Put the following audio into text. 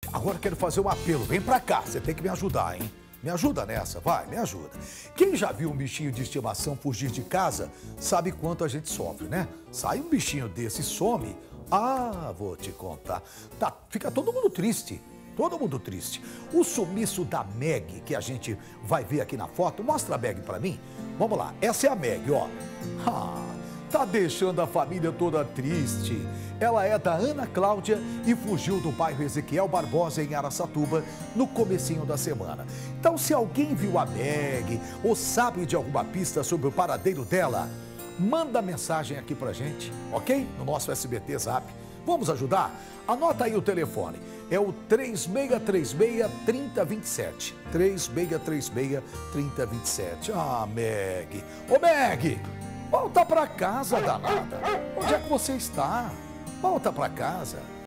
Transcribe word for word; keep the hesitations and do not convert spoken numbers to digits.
Agora eu quero fazer um apelo. Vem pra cá, você tem que me ajudar, hein? Me ajuda nessa, vai, me ajuda. Quem já viu um bichinho de estimação fugir de casa, sabe quanto a gente sofre, né? Sai um bichinho desse e some. Ah, vou te contar. Tá, fica todo mundo triste. Todo mundo triste. O sumiço da Meg, que a gente vai ver aqui na foto, mostra a Meg pra mim. Vamos lá, essa é a Meg, ó. Ah, tá deixando a família toda triste. Ela é da Ana Cláudia e fugiu do bairro Ezequiel Barbosa, em Araçatuba, no comecinho da semana. Então, se alguém viu a Meg ou sabe de alguma pista sobre o paradeiro dela, manda mensagem aqui pra gente, ok? No nosso S B T Zap. Vamos ajudar? Anota aí o telefone. É o três seis três seis, três zero dois sete. três seis três seis, três zero dois sete. Ah, Meg. Ô, Meg, volta pra casa, danada. Onde é que você está? Volta pra casa.